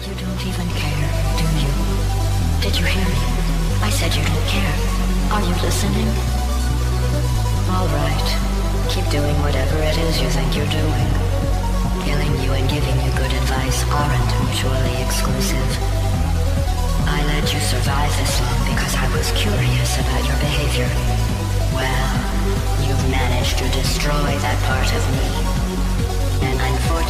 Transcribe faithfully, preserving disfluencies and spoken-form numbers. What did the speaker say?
You don't even care, do you? Did you hear me? I said you don't care. Are you listening? All right. Keep doing whatever it is you think you're doing. Killing you and giving you good advice aren't mutually exclusive. I let you survive this long because I was curious about your behavior. Well, you've managed to destroy that part of me. And unfortunately,